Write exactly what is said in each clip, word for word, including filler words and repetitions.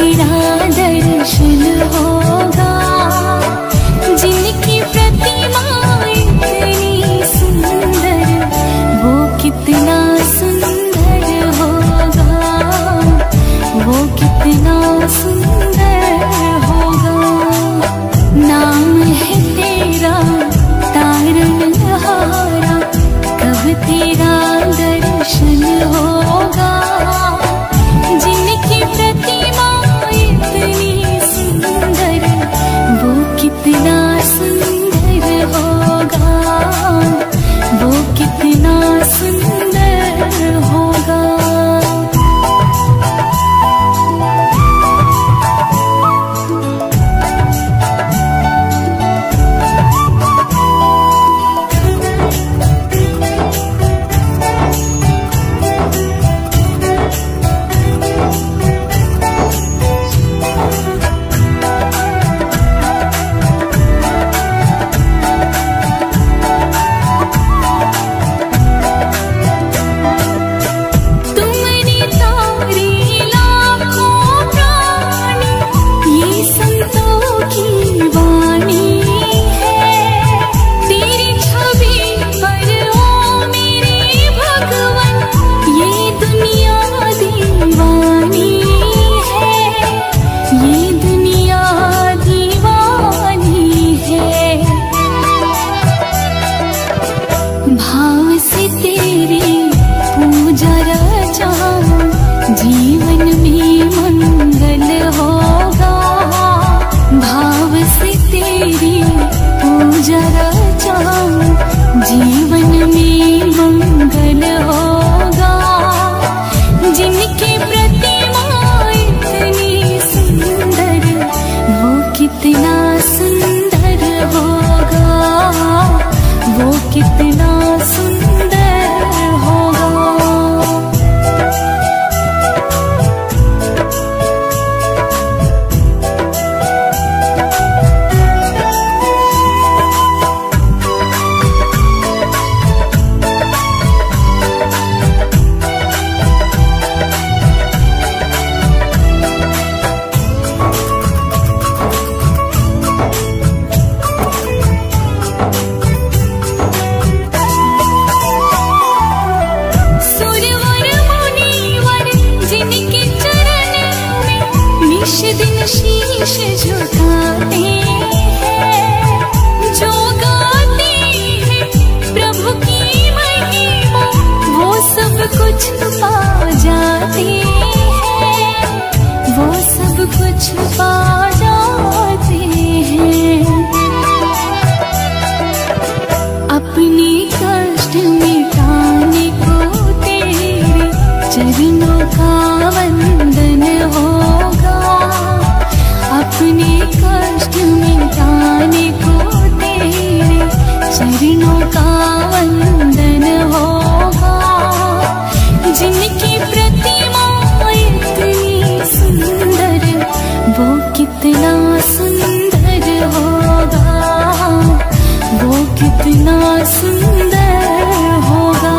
तेरा दर्शन होगा। जिनकी प्रतिमा इतनी सुंदर, वो कितना सुंदर होगा, वो कितना सुंदर होगा। नाम है तेरा तारनहारा, कब तेरा दर्शन होगा। जिनकी प्रतिमा इतनी सुंदर, वो कितना सुंदर होगा, वो कितना सुंदर होगा। जीवन में मंगल होगा, भाव से तेरी पूजा रचाऊं, जीवन में मंगल होगा। जिनकी प्रतिमा इतनी सुंदर, वो कितना सुंदर होगा, वो कितना सुंदर होगा। शीश झुकाते हैं, जो गाते हैं प्रभु की महिमा, वो सब कुछ पा जाते हैं, वो सब कुछ पा जाते हैं। अपने कष्ट मिटाने को तेरे चरणों का वंदन होगा। अपने कष्ट मिटाने को तेरे चरणों का वंदन होगा। जिनकी प्रतिमा इतनी सुंदर, वो कितना सुंदर होगा, वो कितना सुंदर होगा।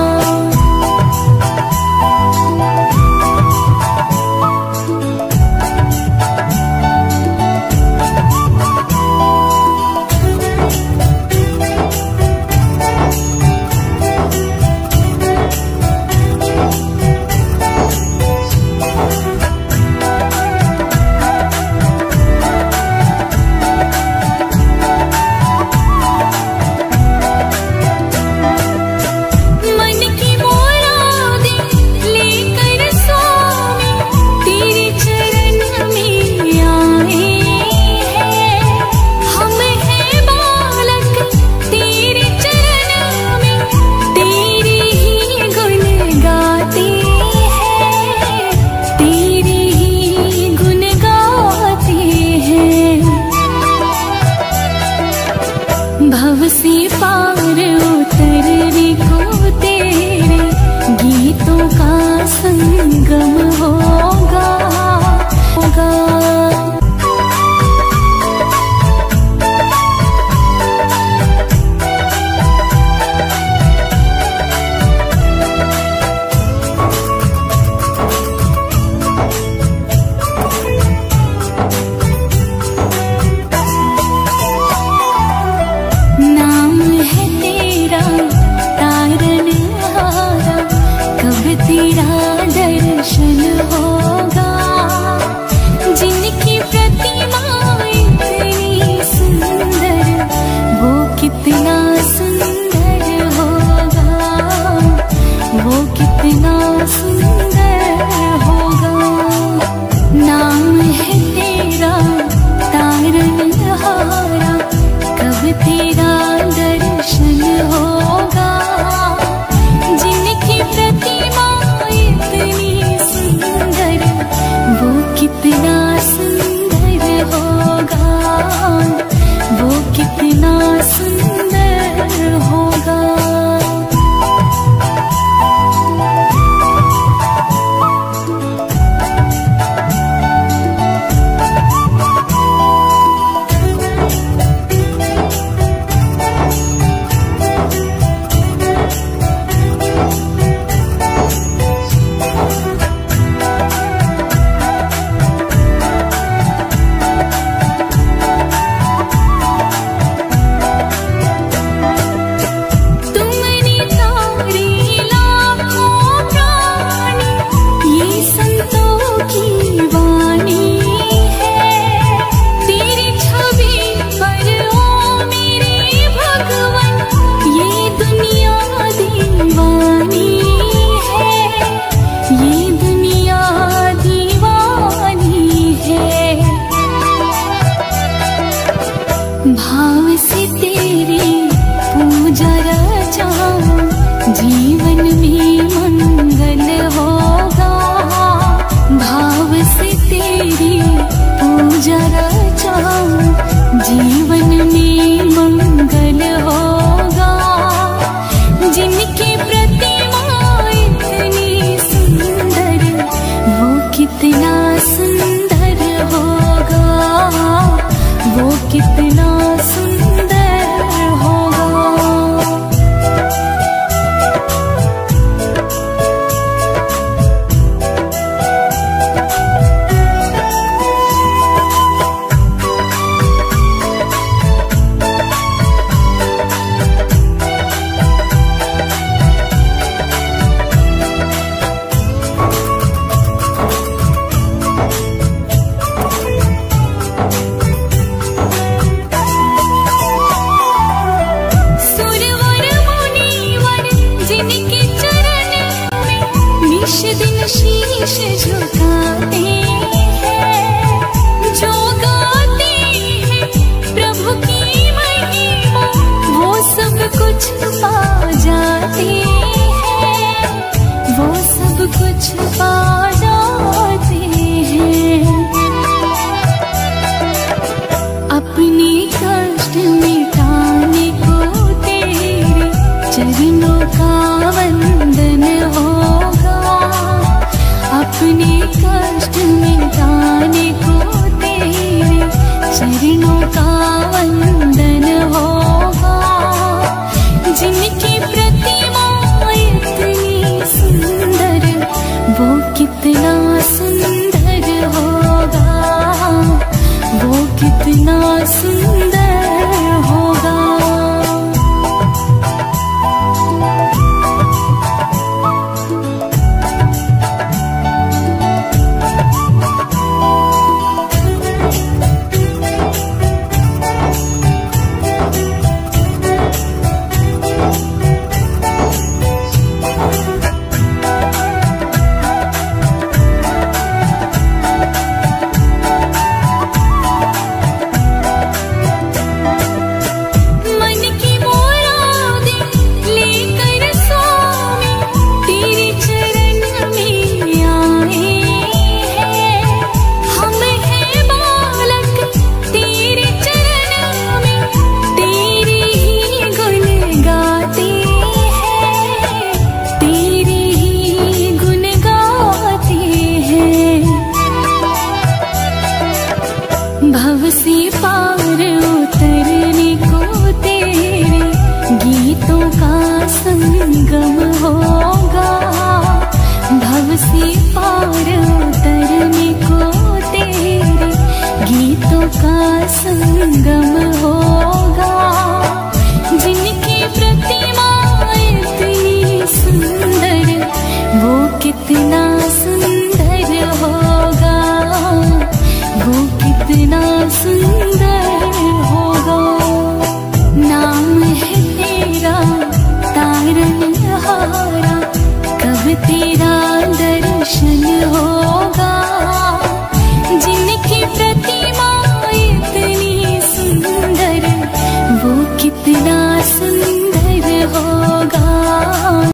भव से पार उतरने को तेरे गीतों का संगम होगा, होगा। भाव से तेरी पूजा रचाऊं, जीवन में मंगल होगा। भाव से तेरी पूजा रचाऊं, जीवन में मंगल होगा। जिनकी प्रतिमा इतनी सुंदर, वो कितना सुंदर होगा, वो कितना सुंदर होगा। शीश झुकाते हैं, जो गाते हैं प्रभु की महिमा, वो सब कुछ पा जाते हैं, वो सब कुछ पा जाते हैं। अपने कष्ट मिटाने को तेरे चरणों का वंदन होगा। अपने कष्ट मिटाने को तेरे चरणों का वंदन होगा। जिनकी प्रतिमा इतनी सुंदर, वो कितना सुंदर होगा, वो कितना सुंदर होगा। भव से पार उतरने को तेरे गीतों का संगम होगा। भव से पार उतरने को तेरे गीतों का संगम होगा। जिनकी प्रतिमा इतनी सुंदर, वो कितना सुंदर होगा, वो कितना सुंदर होगा। नाम है तेरा तारनहारा, कब तेरा दर्शन होगा। जिनकी प्रतिमा इतनी सुंदर, वो कितना सुंदर होगा।